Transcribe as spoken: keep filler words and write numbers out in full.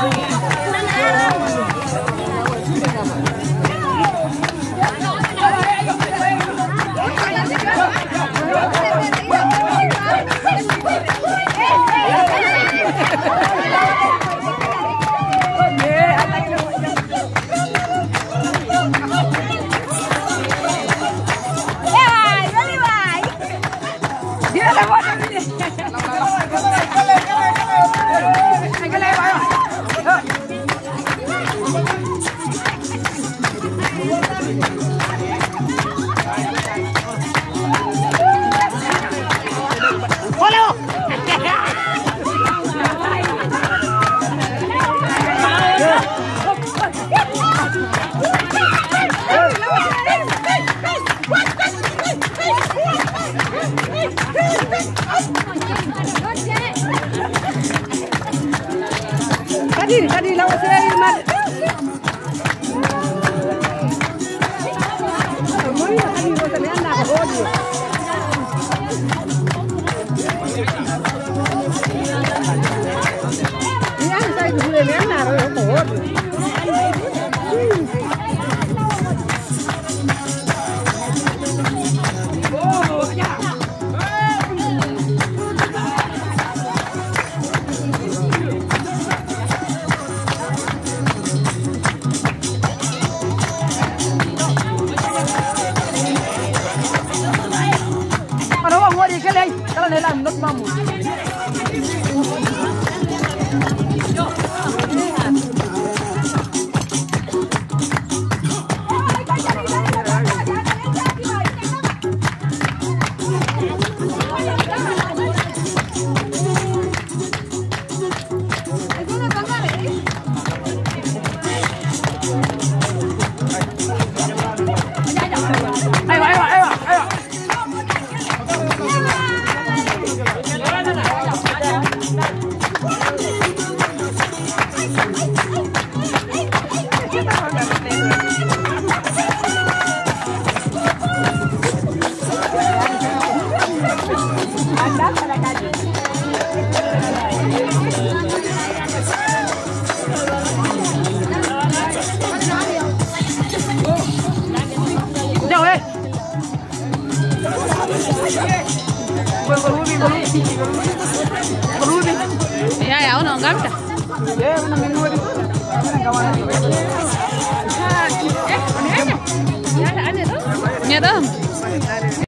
Kadiri, kadiri lawa sila rin man. Mori na kadiri ko sa niyan na audio. Niyan sa ito sila niyan na audio. Kalau nela not mamu. Ya, ya, uno enggak Ya, una minuto. Ya, ada tuh. Ya, tuh.